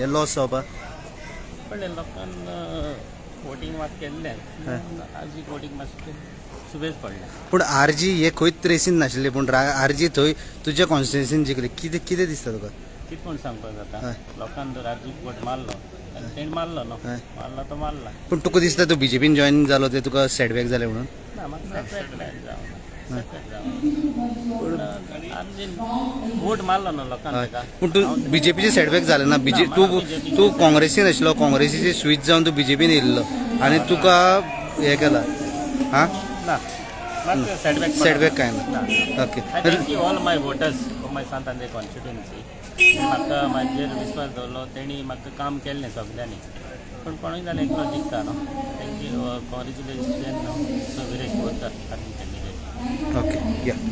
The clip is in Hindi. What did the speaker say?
हे लॉस जावपाक पण लोकांना वोटिंग मात केल्लें आजी वोटिंग मातशें सुबेज पडलें. पूण आरजी हे खंयच रेसीन नाशिल्ले पूण आरजी थंय तुज्या कॉन्स्टिट्युएन्सीन जिखली कितें कितें दिसता तुका? कितें म्हूण सांगपाक जाता लोकांनी जर आजीक वोट मारलो तेणी मारलो न्हू मारला तो मारला. पूण तुका दिसता तूं बीजेपीन जॉईन जालो ते तुका सेटबॅक जालें म्हणून? ना म्हाका सेटबॅक जावना पूण आर्जीन वोट मारलो न्हू लोकांनी ताका. पूण तूं बीजेपीचे सेटबॅक जालें ना तूं काँग्रेसीन आशिल्लो काँग्रेसीचे स्वीच जावन तूं बीजेपीन येयल्लो आनी तुका हें केलां हां ना म्हाका सेटबॅक काय ना. Okay I thank you all my voters for my Santandre constituency. म्हाका म्हाजेर विश्वास दवरलो तेणी म्हाका काम केल्लें सगळ्यांनी पूण कोणूय जाल्यार एकलो जिखता न्हू. Thank you congratulation Viresh Borkar army candidate. Okay या